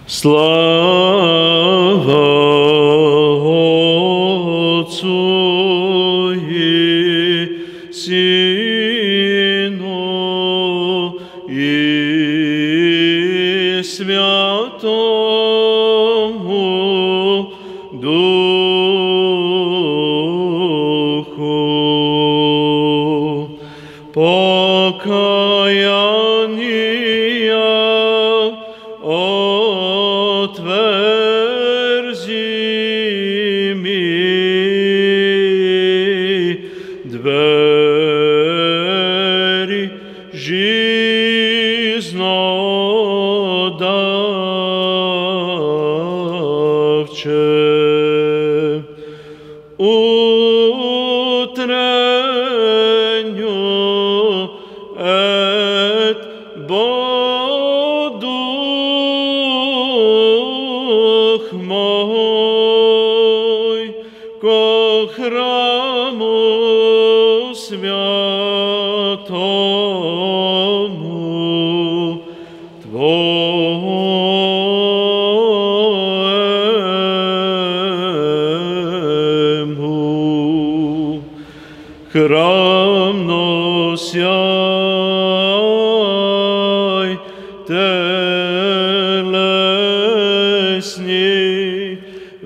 Слава Отцу и Сыну и Святому Духу. Покаяние отверзи ми двери жизнодавче. Утренню ет Дух мой ко храму святому Твоему. Храм носяй телесний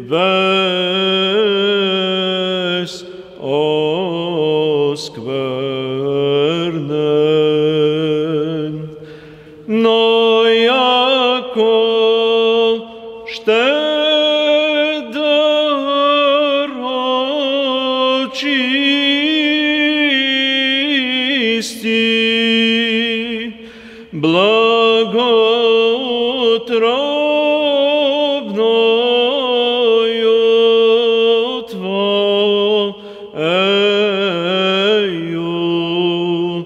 весь осквернен, но яко щедро чисти, благоутробною Твоею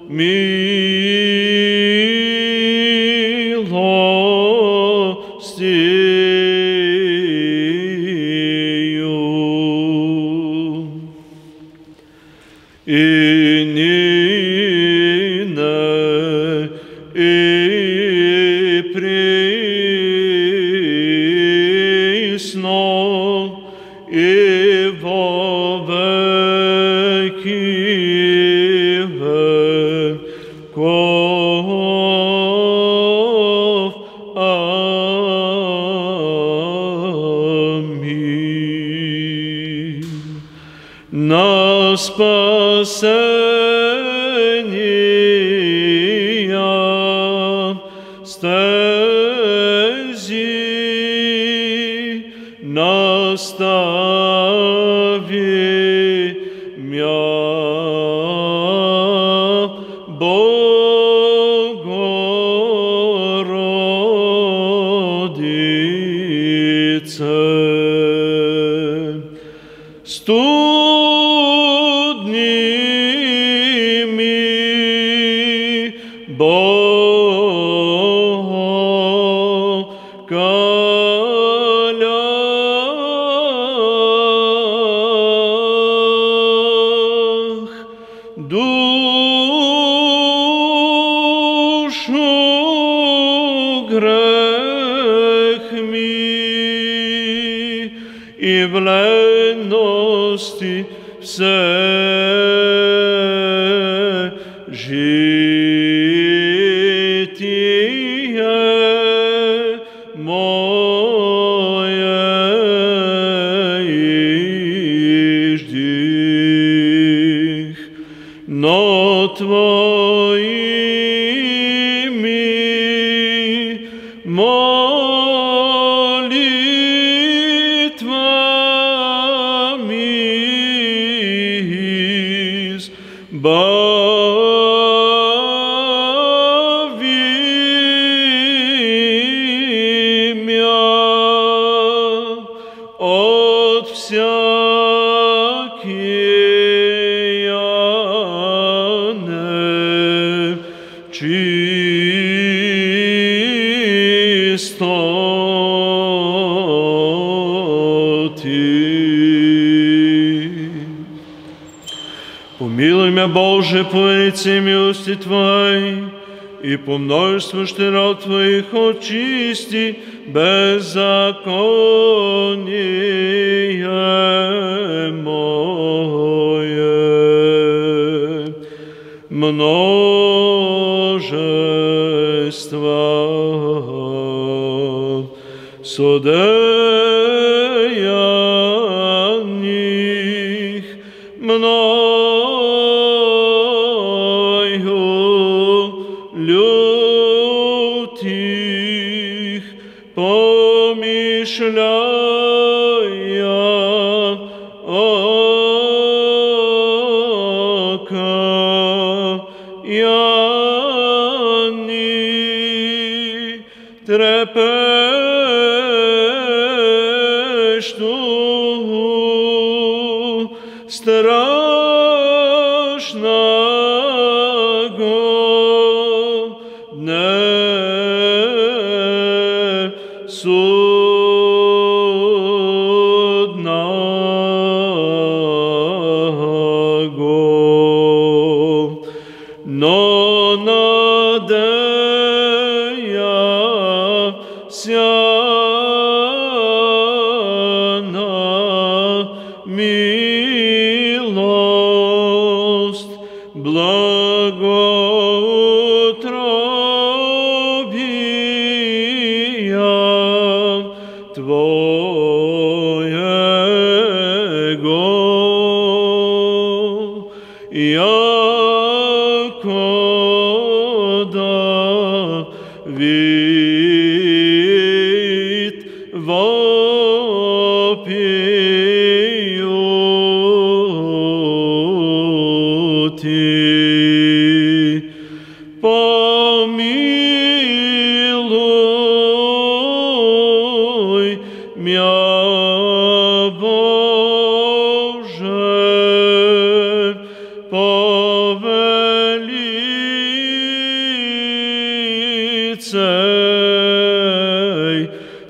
милостью. И ныне, и присно, и во веки веков. Аминь. На спасения стези настави мя Богородице. Студними бокалях душу грехми и в ленности все житие мое иждих, но Твоими молитвами избави мя от всякие чистоти. Помилуй меня, Боже, по великой милости Твоей, и по множество щедро Твоих очисти беззаконие мое. Множество содеяних мною лютих помышляя окаянии трепещу страшного дне судного. Но надеяся на милость благоутробия Твоего, якода Давид вопиюти. Помилуй мя, Боже, повелицей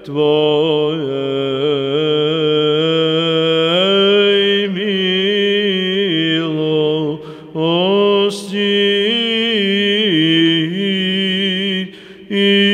Твоей милости.